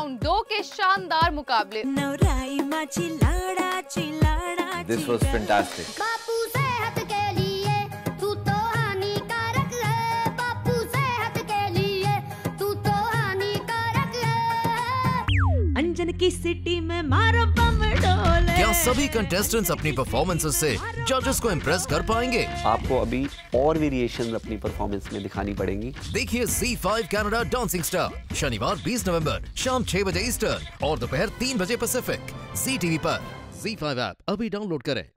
Round 2 के शानदार मुकाबले। This was fantastic. बापू सेहत के लिए तू तो हानिकारक है, बापू सेहत के लिए तू तो हानिकारक है। अंजन की सिटी में मारो बम डोले। क्या सभी कंटेस्टेंट्स अपनी परफॉर्मेंसेस से जजेस को इम्प्रेस कर पाएंगे? आपको अभी और वेरिएशन अपनी परफॉर्मेंस में दिखानी पड़ेंगी। देखिए ZEE5 कनाडा डांसिंग स्टार शनिवार 20 नवंबर शाम 6 बजे ईस्टर्न और दोपहर 3 बजे पैसिफिक, ZEE टीवी पर। ZEE5 ऐप अभी डाउनलोड करें।